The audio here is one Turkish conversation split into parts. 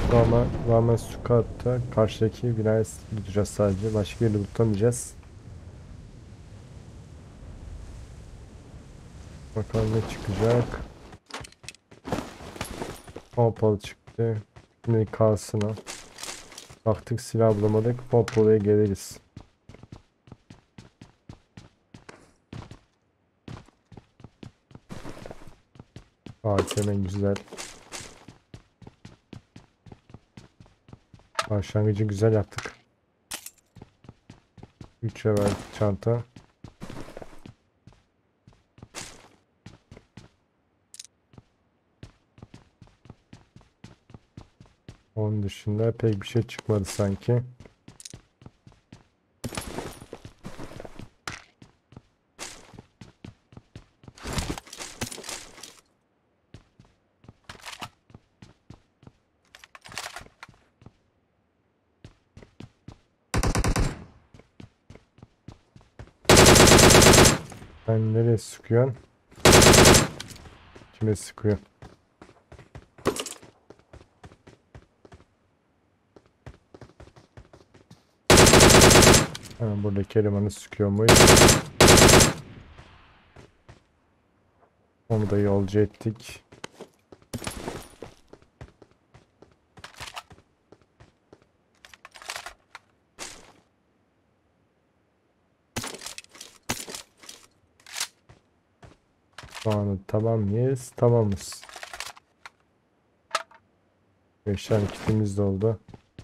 Rağmen Sukat'ta karşıdaki binayı tutacağız sadece. Başka yeri tutamayacağız. Bakalım ne çıkacak. Pompalı çıktı. Şimdi kalsın o. Baktık silah bulamadık. Pompalıya geliriz. Hemen güzel. Başlangıcı güzel yaptık. 3'e verdik çanta. Onun dışında pek bir şey çıkmadı sanki. Ben nereye sıkıyorsun? Kime sıkıyor? Hemen buradaki elemanı sıkıyor muyuz? Onu da yolcu ettik. Şu anda tamam mıyız? Tamamız. 5 tane kitimiz de oldu.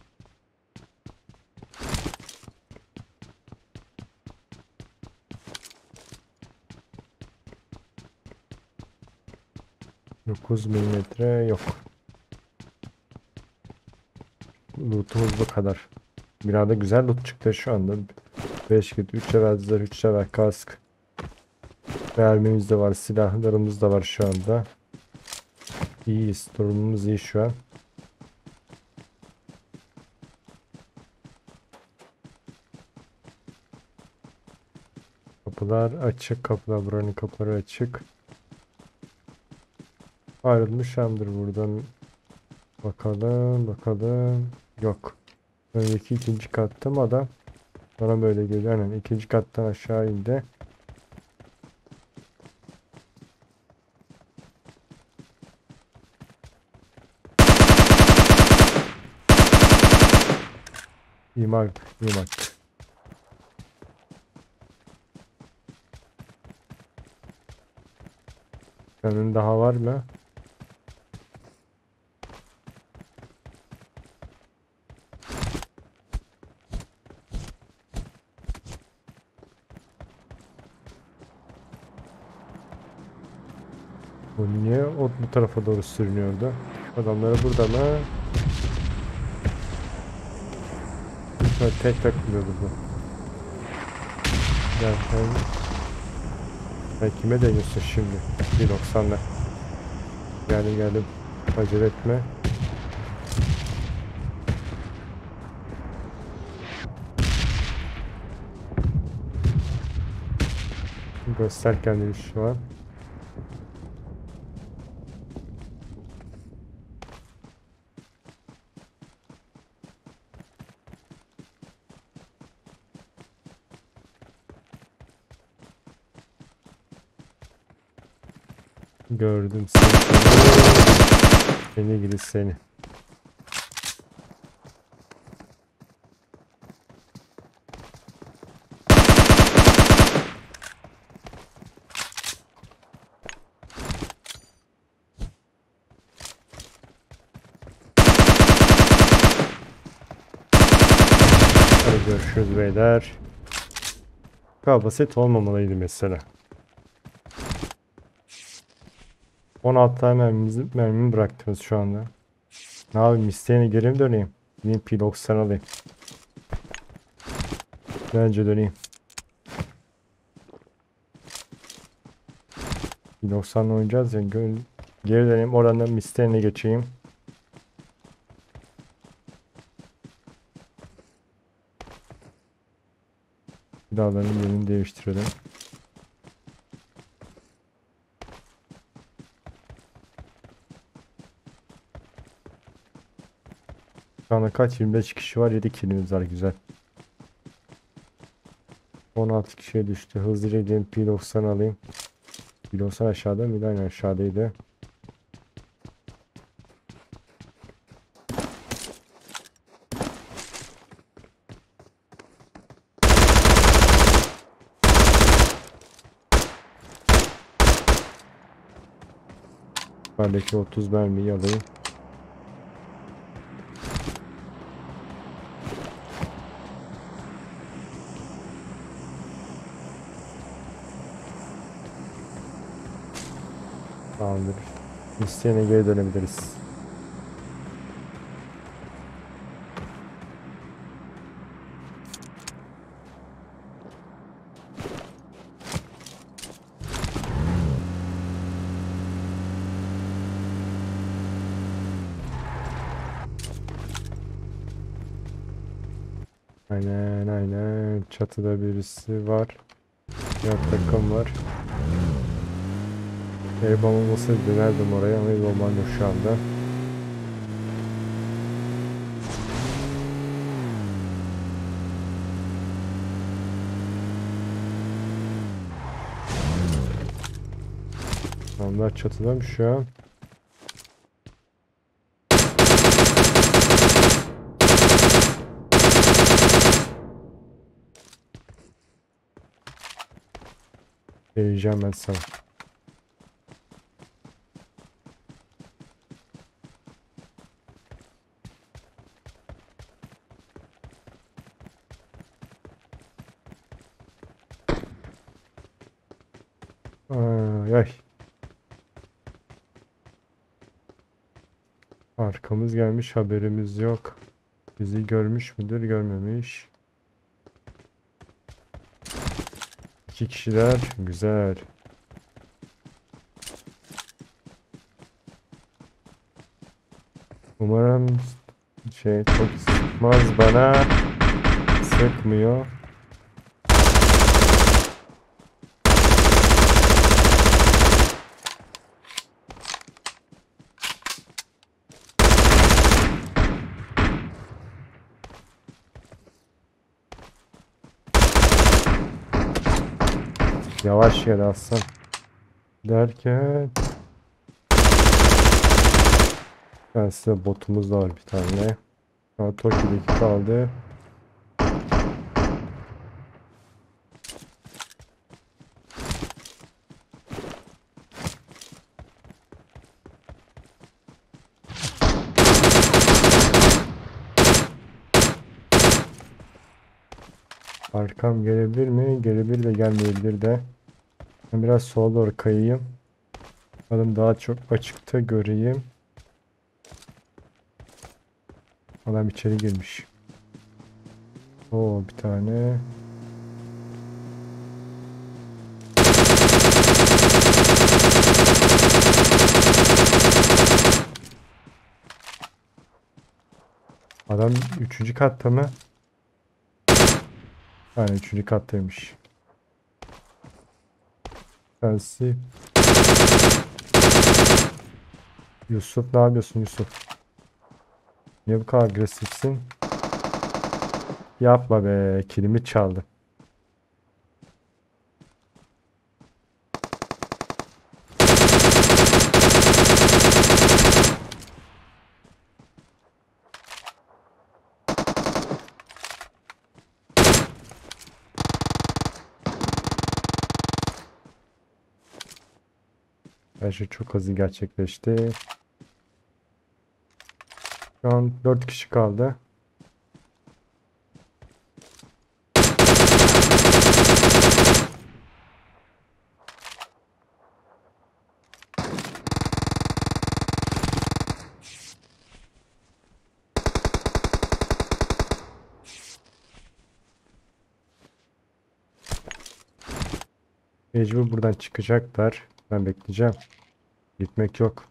Dokuz milimetre yok. Lootumuz bu kadar. Binada güzel loot çıktı şu anda. 5 kit, 3 level zırh, 3 level kask. Mermimiz de var, silahlarımız da var şu anda. İyiyiz, durumumuz iyi şu an. Kapılar açık, kapılar buranın kapıları açık. Ayrılmışamdır buradan. Bakalım. Yok. Önceki ikinci katta mı adam? Bana böyle geliyor. Aynen ikinci kattan aşağı indi. İmar, imar. Senin daha var mı? Bu niye bu tarafa doğru sürünüyordu? Adamları burada mı? Şöyle tek takılıyordu bu. Gel sen kime deniyorsun şimdi? 1.90'la. Geldim. Acele etme. Göster kendini şu an. Gördüm seni. Seni gidi seni. Hadi görüşürüz beyler. Basit olmamalıydı mesela. 16 tane mermimi bıraktınız şu anda. Ne yapayım, isteğine geri mi döneyim? Gideyim P90 alayım. Bence döneyim. P90'la oynayacağız ya. Geri döneyim, oradan misteğine geçeyim. Silahların yerini değiştirelim. Şu anda kaç? 25 kişi var. 7 kilimiz var. Güzel. 16 kişiye düştü. Hızlıca gideyim. P90 alayım. P90 aşağıda mıydı? Aynen aşağıdaydı. Yukarıdaki 30 mermiyi alayım. Tamamdır. İsteyene geri dönebiliriz. Aynen aynen. Çatıda birisi var. Yok, takım var. El bombası dönerdim oraya ama el bombam yok şu anda. Onlar çatıda mı şu an? Vereceğim ben sana. Ay, ay. Arkamız gelmiş, haberimiz yok. Bizi görmüş müdür, görmemiş. 2 kişiler, güzel. Umarım çok sıkmaz bana. Sıkmıyor. Yavaş gel aslan. Derken ben size botumuz da var bir tane. Toki'deki kaldı. Arkam gelebilir mi? Gelebilir de gelmeyebilir de. Ben biraz sola doğru kayayım. Adam daha çok açıkta göreyim. Adam içeri girmiş. Oo, bir tane. Adam 3. katta mı? Yani 3. kattaymış. Sensi. Yusuf, ne yapıyorsun Yusuf? Niye bu kadar agresifsin? Yapma be, kilimi çaldı. Her şey çok hızlı gerçekleşti. Şu an 4 kişi kaldı. Mecbur buradan çıkacaklar. Ben bekleyeceğim. Gitmek yok.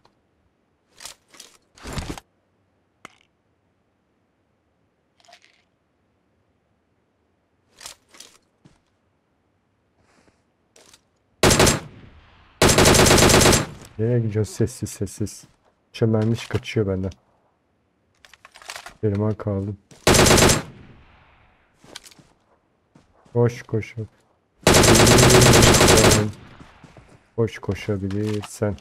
Nereye gidiyorsun? Sessiz sessiz. Çömelmiş kaçıyor benden. Elime kaldım. Koş koşabilirsen. Koş koşabilirsen.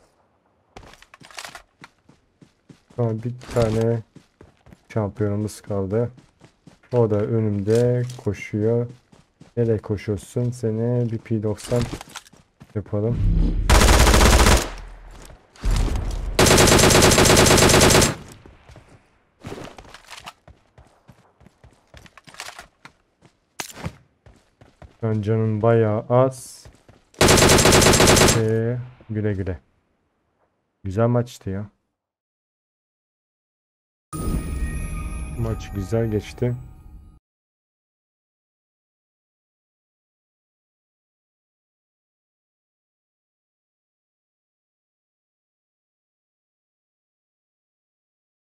Tamam, bir tane şampiyonumuz kaldı. O da önümde koşuyor. Nereye koşuyorsun? Seni bir P90 yapalım. Şu canın bayağı az. Güle güle. Güzel maçtı ya. Maç güzel geçti.